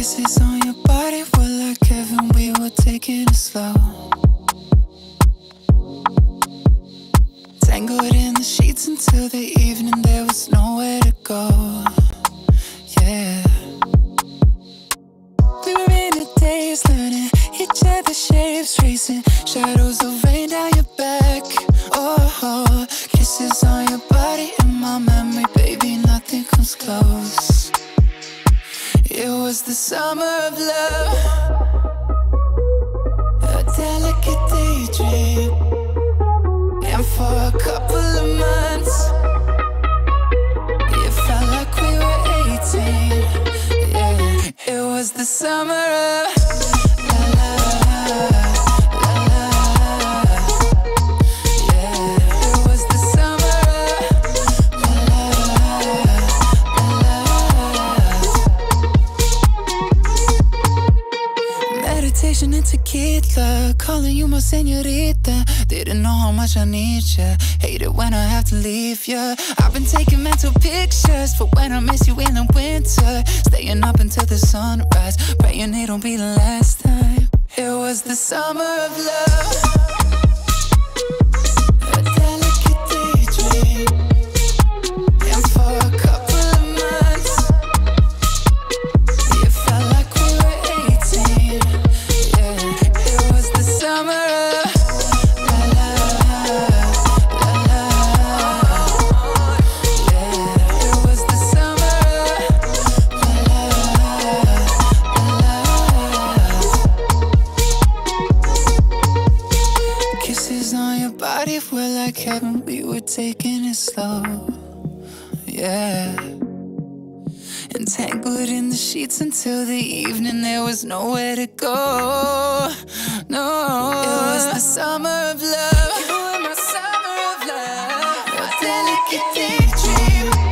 Kisses on your body were like heaven, we were taking it slow. Tangled in the sheets until the evening, there was nowhere to go. Yeah. We were in a daze, learning each other's shapes, tracing shadows of rain down your back. Oh, kisses on your body in my memory, baby, nothing comes close. It was the summer of love, a delicate daydream. And for a couple of months, it felt like we were 18. Yeah, it was the summer of la la la la la. Yeah, it was the summer of la la la la. Meditation and tequila, calling you my señorita. Didn't know how much I need ya. Hate it when I have to leave ya. I've been taking mental pictures for when I miss you in the winter. Staying up until the sunrise, praying it don't be the last time. It was the summer of love, a delicate daydream. And for a couple of months, it felt like we were 18. Yeah, it was the summer of body were like heaven, we were taking it slow. Yeah. Entangled in the sheets until the evening, there was nowhere to go. No, it was the summer of love. You were my summer of love, a delicate daydream.